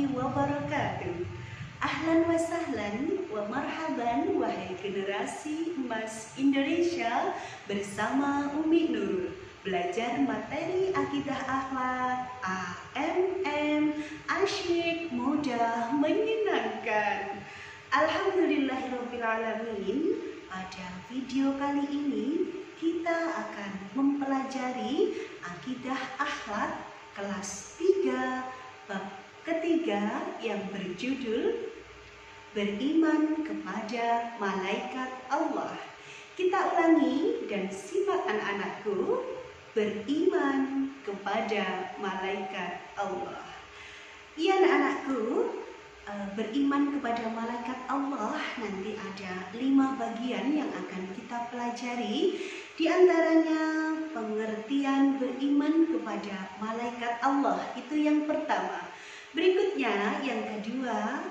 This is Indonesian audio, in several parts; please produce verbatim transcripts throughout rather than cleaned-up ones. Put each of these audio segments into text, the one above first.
warahmatullahi wabarakatuh. Ahlan wa sahlan wa marhaban wahai generasi emas Indonesia bersama Umi Nurul. Belajar materi akidah akhlak A M M, asyik, mudah, menyenangkan. Alhamdulillahirabbil alamin. Pada video kali ini kita akan mempelajari akidah akhlak kelas tiga bab ketiga yang berjudul beriman kepada malaikat Allah. Kita ulangi dan simak anak-anakku, beriman kepada malaikat Allah. Iya anak-anakku, beriman kepada malaikat Allah nanti ada lima bagian yang akan kita pelajari. Di antaranya pengertian beriman kepada malaikat Allah, itu yang pertama. Berikutnya yang kedua,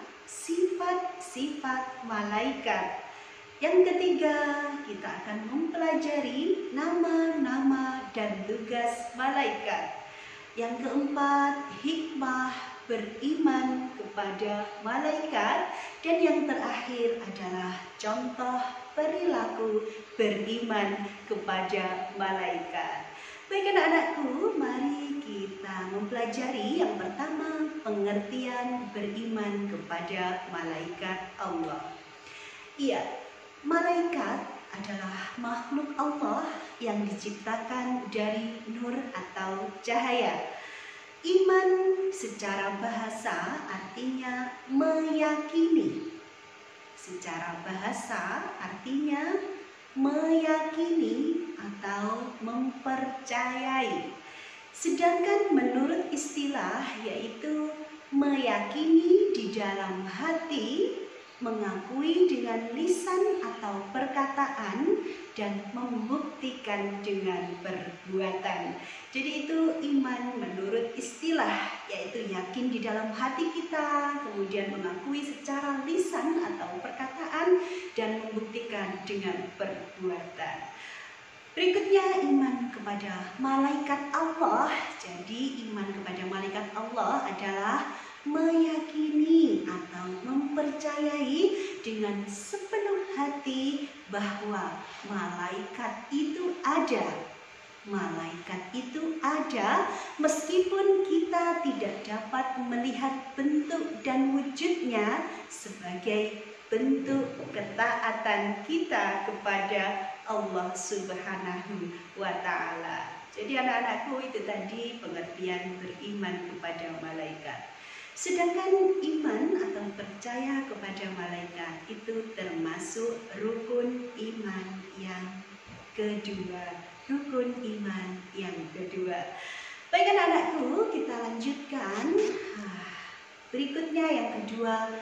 sifat-sifat malaikat. Yang ketiga, kita akan mempelajari nama-nama dan tugas malaikat. Yang keempat, hikmah beriman kepada malaikat. Dan yang terakhir adalah contoh perilaku beriman kepada malaikat. Baik anak-anakku, mari kita mempelajari yang pertama, pengertian beriman kepada malaikat Allah. Iya, malaikat adalah makhluk Allah yang diciptakan dari nur atau cahaya. Iman secara bahasa artinya meyakini. Secara bahasa artinya meyakini atau mempercayai. Sedangkan menurut istilah yaitu meyakini di dalam hati, mengakui dengan lisan atau perkataan, dan membuktikan dengan perbuatan. Jadi itu iman menurut istilah, yaitu yakin di dalam hati kita, kemudian mengakui secara lisan atau perkataan, dan membuktikan dengan perbuatan. Berikutnya iman kepada malaikat Allah. Jadi iman kepada malaikat Allah adalah meyakini atau mempercayai dengan sepenuh hati bahwa malaikat itu ada. Malaikat itu ada meskipun kita tidak dapat melihat bentuk dan wujudnya sebagai bentuk ketaatan kita kepada Allah Subhanahu wa Ta'ala. Jadi anak-anakku, itu tadi pengertian beriman kepada malaikat. Sedangkan iman atau percaya kepada malaikat itu termasuk rukun iman yang kedua. Rukun iman yang kedua. Baik anak-anakku, kita lanjutkan. Berikutnya yang kedua,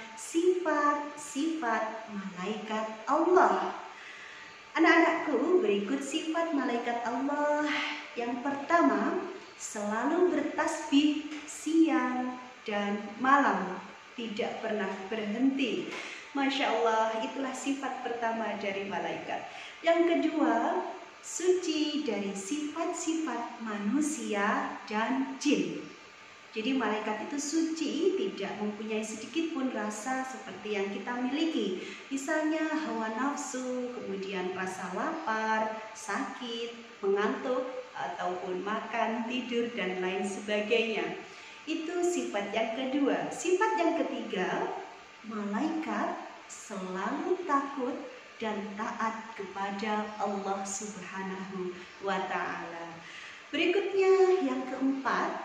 sifat-sifat malaikat Allah. Anak-anakku, berikut sifat malaikat Allah. Yang pertama, selalu bertasbih siang dan malam, tidak pernah berhenti. Masya Allah, itulah sifat pertama dari malaikat. Yang kedua, suci dari sifat-sifat manusia dan jin. Jadi malaikat itu suci, tidak mempunyai sedikit pun rasa seperti yang kita miliki. Misalnya hawa nafsu, kemudian rasa lapar, sakit, mengantuk, ataupun makan, tidur, dan lain sebagainya. Itu sifat yang kedua. Sifat yang ketiga, malaikat selalu takut dan taat kepada Allah Subhanahu wa Ta'ala. Berikutnya yang keempat,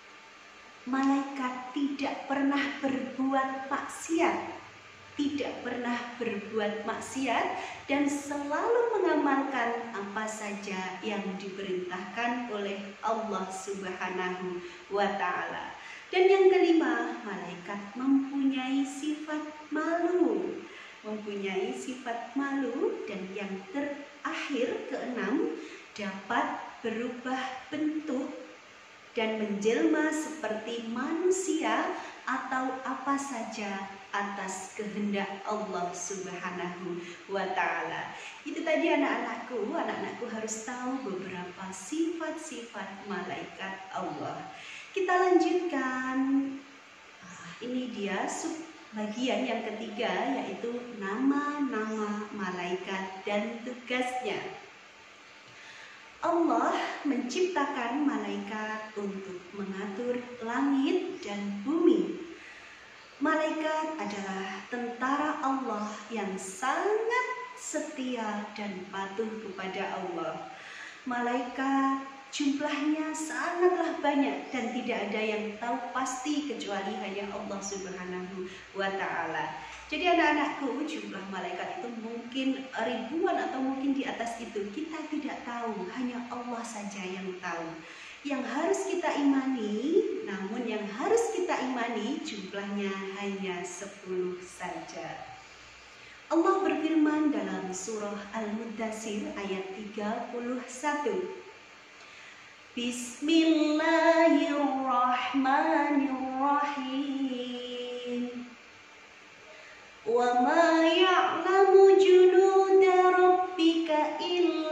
malaikat tidak pernah berbuat maksiat. Tidak pernah berbuat maksiat dan selalu mengamalkan apa saja yang diperintahkan oleh Allah Subhanahu wa Ta'ala. Dan yang kelima, malaikat mempunyai sifat malu. Mempunyai sifat malu. Dan yang terakhir, keenam, dapat berubah bentuk dan menjelma seperti manusia atau apa saja atas kehendak Allah Subhanahu wa Ta'ala. Itu tadi anak-anakku, anak-anakku harus tahu beberapa sifat-sifat malaikat Allah. Kita lanjutkan. Ini dia sub bagian yang ketiga, yaitu nama-nama malaikat dan tugasnya. Allah menciptakan malaikat untuk mengatur langit dan bumi. Malaikat adalah tentara Allah yang sangat setia dan patuh kepada Allah. Malaikat jumlahnya sangatlah banyak dan tidak ada yang tahu pasti kecuali hanya Allah Subhanahu wa Ta'ala. Jadi anak-anakku, jumlah malaikat itu mungkin ribuan atau mungkin di atas itu, kita tidak tahu, hanya Allah saja yang tahu. Yang harus kita imani, namun yang harus kita imani jumlahnya hanya sepuluh saja. Allah berfirman dalam surah Al-Muddatsir ayat tiga puluh satu. Bismillahirrahmanirrahim. Wa ma ya'lamu junuda rabbika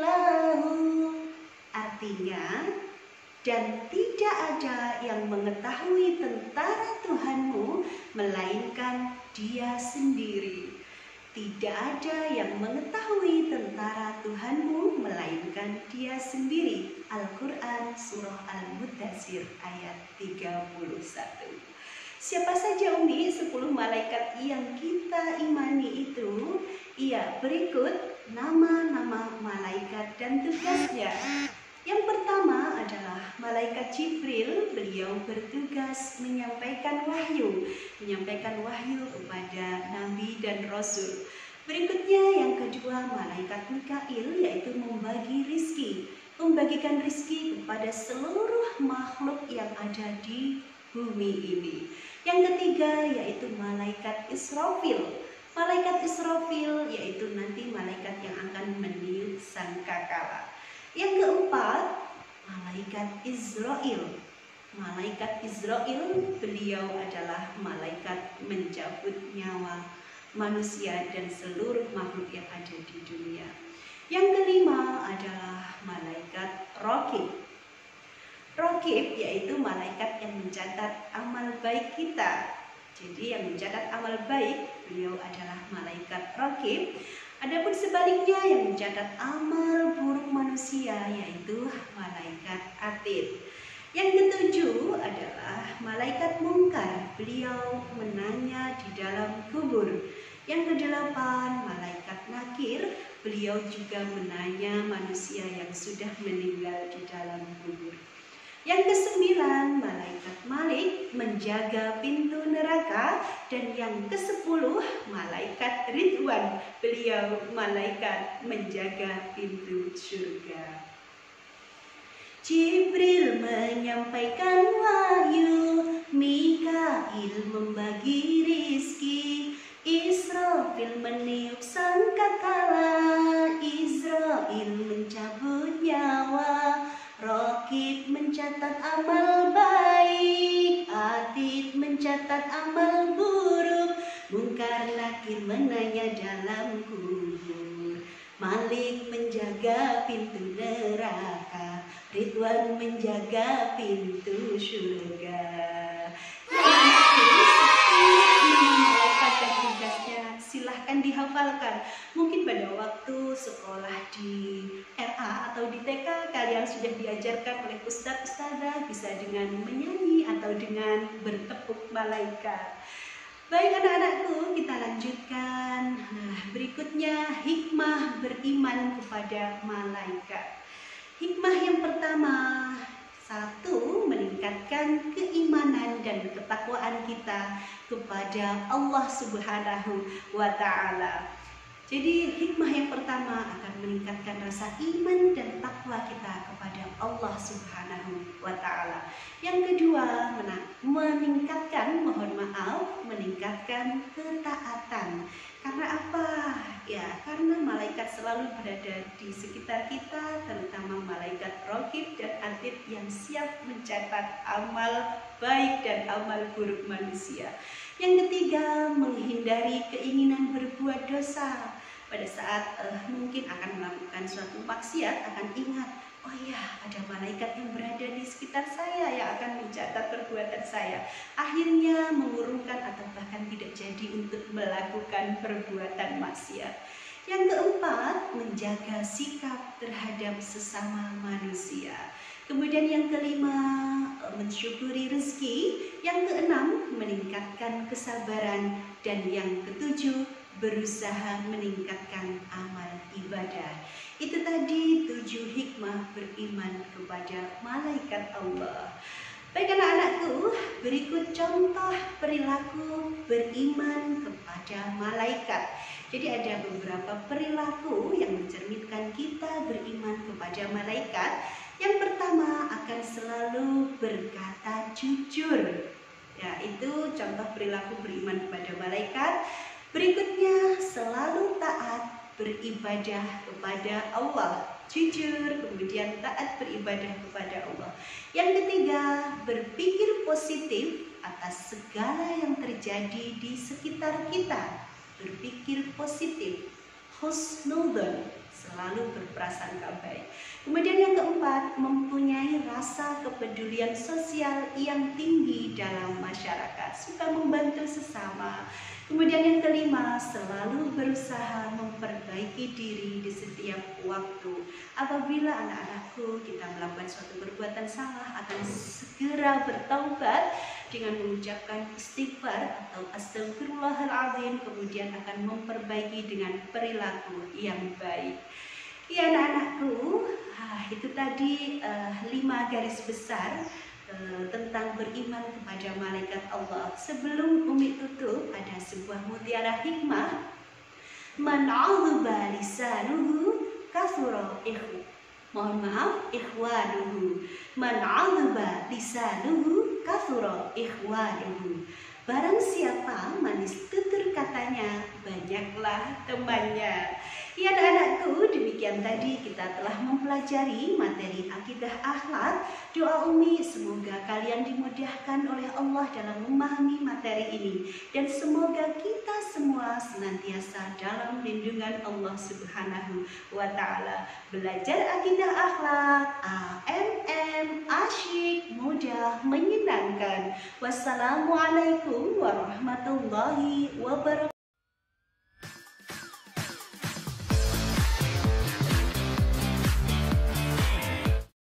illahu. Artinya, dan tidak ada yang mengetahui tentara Tuhanmu melainkan Dia sendiri. Tidak ada yang mengetahui tentara Tuhanmu melainkan Dia sendiri. Al-Quran Surah Al-Muddatsir ayat tiga puluh satu. Siapa saja Umi sepuluh malaikat yang kita imani itu? Iya, berikut nama-nama malaikat dan tugasnya. Yang pertama adalah malaikat Jibril. Beliau bertugas menyampaikan wahyu, menyampaikan wahyu kepada Nabi dan Rasul. Berikutnya yang kedua malaikat Mikail, yaitu membagi rizki, membagikan rizki kepada seluruh makhluk yang ada di bumi ini. Yang ketiga yaitu malaikat Israfil. Malaikat Israfil yaitu nanti malaikat yang akan meniup sangkakala. Yang keempat, malaikat Israel. Malaikat Israel, beliau adalah malaikat mencabut nyawa manusia dan seluruh makhluk yang ada di dunia. Yang kelima adalah malaikat Raqib. Raqib yaitu malaikat yang mencatat amal baik kita. Jadi yang mencatat amal baik, beliau adalah malaikat Raqib. Adapun sebaliknya yang mencatat amal buruk manusia yaitu malaikat Atid. Yang ketujuh adalah malaikat Munkar. Beliau menanya di dalam kubur. Yang kedelapan malaikat Nakir. Beliau juga menanya manusia yang sudah meninggal di dalam kubur. Yang kesembilan malaikat Malik, menjaga pintu neraka. Dan yang kesepuluh malaikat Ridwan, beliau malaikat menjaga pintu surga. Jibril menyampaikan wahyu, Mikail membagi rizki, Israfil meniup sangkakala, Israel mencabut nyawa, Raqib mencatat amal baik, Atid mencatat amal buruk, Munkar Nakir menanya dalam kubur, Malik menjaga pintu neraka, Ridwan menjaga pintu surga. Malaikat dan tugasnya silahkan dihafalkan. Mungkin pada waktu sekolah di R A atau di T K kalian sudah diajarkan oleh ustadz-ustadzah bisa dengan menyanyi atau dengan bertepuk malaikat. Baik anak-anakku, kita lanjutkan. Nah, berikutnya hikmah beriman kepada malaikat. Hikmah yang pertama, satu, meningkatkan keimanan dan ketakwaan kita kepada Allah Subhanahu wa Ta'ala. Jadi hikmah yang pertama akan meningkatkan rasa iman dan takwa kita kepada Allah Subhanahu wa Ta'ala. Yang kedua, meningkatkan, mohon maaf, meningkatkan ketaatan. Karena apa? Ya, karena malaikat selalu berada di sekitar kita, terutama malaikat Raqib dan Atid yang siap mencatat amal baik dan amal buruk manusia. Yang ketiga, menghindari keinginan berbuat dosa. Pada saat uh, mungkin akan melakukan suatu maksiat, akan ingat, oh ya, ada malaikat yang berada di sekitar saya yang akan mencatat perbuatan saya. Akhirnya mengurungkan atau bahkan tidak jadi untuk melakukan perbuatan maksiat. Yang keempat, menjaga sikap terhadap sesama manusia. Kemudian yang kelima, mensyukuri rezeki. Yang keenam, meningkatkan kesabaran. Dan yang ketujuh, berusaha meningkatkan amal ibadah. Itu tadi tujuh hikmah beriman kepada malaikat Allah. Baik anak-anakku, berikut contoh perilaku beriman kepada malaikat. Jadi ada beberapa perilaku yang mencerminkan kita beriman kepada malaikat. Yang pertama, akan selalu berkata jujur. Ya, itu contoh perilaku beriman kepada malaikat. Berikutnya, selalu taat beribadah kepada Allah. Jujur, kemudian taat beribadah kepada Allah. Yang ketiga, berpikir positif atas segala yang terjadi di sekitar kita. Berpikir positif, husnudzon, selalu berprasangka baik. Kemudian yang keempat, mempunyai rasa kepedulian sosial yang tinggi dalam masyarakat, suka membantu sesama. Kemudian yang kelima, selalu berusaha memperbaiki diri di setiap waktu. Apabila anak-anakku kita melakukan suatu perbuatan salah, akan segera bertaubat dengan mengucapkan istighfar atau astagfirullahaladzim, kemudian akan memperbaiki dengan perilaku yang baik. Ya anak-anakku, ah, itu tadi uh, lima garis besar tentang beriman kepada malaikat Allah. Sebelum Umi tutup, ada sebuah mutiara hikmah. Man 'azaba lisanuhu kasura ikhwa. Mohon maaf, ikhwanuhu. Man 'azaba lisanuhu kasura ikhwanuhu. Barang siapa manis tutur katanya, banyaklah temannya. Ya anak-anakku, demikian tadi kita telah mempelajari materi akidah akhlak. Doa Umi semoga kalian dimudahkan oleh Allah dalam memahami materi ini. Dan semoga kita semua senantiasa dalam lindungan Allah Subhanahu wa Ta'ala. Belajar akidah akhlak, A M M, asyik, mudah, menyenangkan. Wassalamualaikum warahmatullahi wabarakatuh.